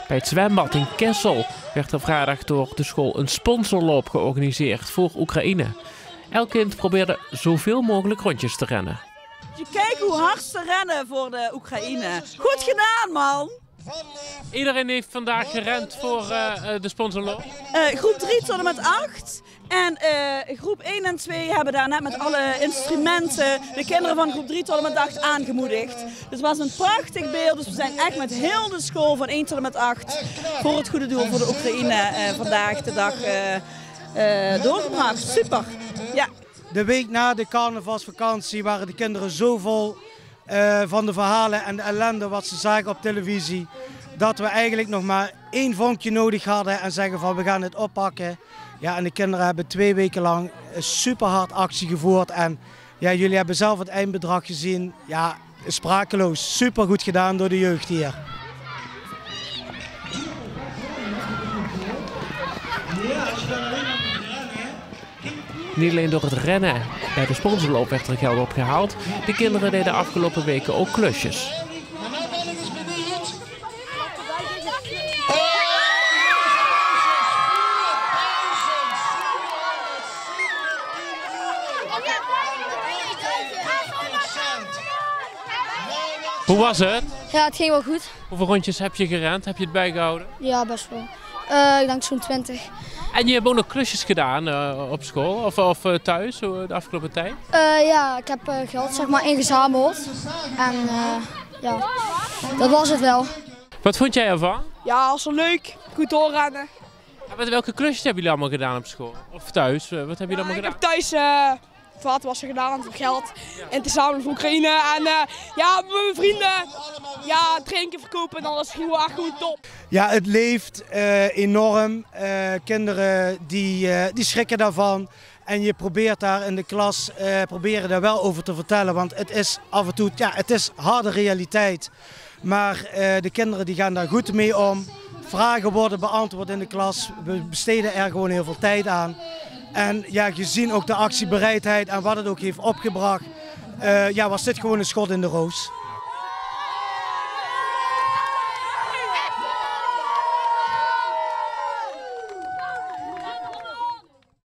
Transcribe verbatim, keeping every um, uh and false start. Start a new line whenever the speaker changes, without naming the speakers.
Bij het zwembad in Kessel werd er vrijdag door de school een sponsorloop georganiseerd voor Oekraïne. Elk kind probeerde zoveel mogelijk rondjes te rennen.
Je kijkt hoe hard ze rennen voor de Oekraïne. Goed gedaan, man!
Iedereen heeft vandaag gerend voor uh, de sponsorloop?
Uh, groep drie tot en met acht. En uh, groep één en twee hebben daar net met alle instrumenten de kinderen van groep drie tot en met acht aangemoedigd. Dus het was een prachtig beeld. Dus we zijn echt met heel de school van één tot en met acht voor het goede doel voor de Oekraïne uh, vandaag de dag uh, uh, doorgebracht. Super! Ja.
De week na de carnavalsvakantie waren de kinderen zo vol uh, van de verhalen en de ellende wat ze zagen op televisie, dat we eigenlijk nog maar één vonkje nodig hadden en zeggen van we gaan het oppakken. Ja, en de kinderen hebben twee weken lang super hard actie gevoerd en ja, jullie hebben zelf het eindbedrag gezien. Ja, sprakeloos. Super goed gedaan door de jeugd hier.
Niet alleen door het rennen bij de sponsorloop werd er geld opgehaald. De kinderen deden afgelopen weken ook klusjes. Hoe was het?
Ja, het ging wel goed.
Hoeveel rondjes heb je gerend? Heb je het bijgehouden?
Ja, best wel. Uh, ik denk zo'n twintig.
En je hebt ook nog klusjes gedaan uh, op school of, of uh, thuis uh, de afgelopen tijd?
Uh, ja, ik heb uh, geld zeg maar ingezameld. En uh, ja, dat was het wel.
Wat vond jij ervan?
Ja, was wel leuk. Goed doorrennen.
En welke klusjes hebben jullie allemaal gedaan op school? Of thuis? Uh, wat hebben jullie allemaal
uh,
gedaan?
Ik heb thuis uh, vaatwassen gedaan, geld en te zamelen voor Oekraïne. En uh, ja, met mijn vrienden ja, drinken verkopen en dan is het gewoon echt goed top.
Ja, het leeft uh, enorm. Uh, kinderen die, uh, die schrikken daarvan. En je probeert daar in de klas uh, proberen daar wel over te vertellen. Want het is af en toe, ja, het is harde realiteit. Maar uh, de kinderen die gaan daar goed mee om. Vragen worden beantwoord in de klas. We besteden er gewoon heel veel tijd aan. En ja, gezien ook de actiebereidheid en wat het ook heeft opgebracht, uh, ja, was dit gewoon een schot in de roos.